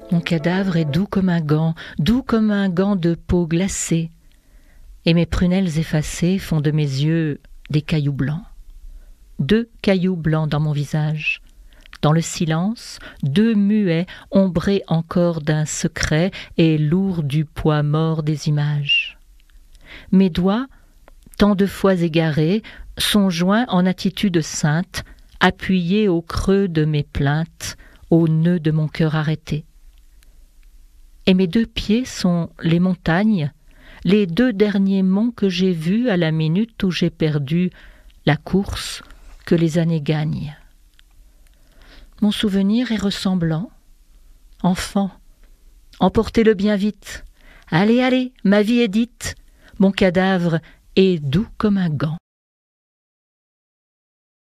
Mon cadavre est doux comme un gant de peau glacée, et mes prunelles effacées font de mes yeux des cailloux blancs. 2 cailloux blancs dans mon visage. Dans le silence, 2 muets ombrés encore d'un secret et lourds du poids mort des images. Mes doigts, tant de fois égarés, sont joints en attitude sainte, appuyés au creux de mes plaintes, au nœud de mon cœur arrêté. Et mes 2 pieds sont les montagnes, les 2 derniers monts que j'ai vus à la minute où j'ai perdu la course que les années gagnent. Mon souvenir est ressemblant. Enfant, emportez-le bien vite. Allez, allez, ma vie est dite. Mon cadavre est doux comme un gant.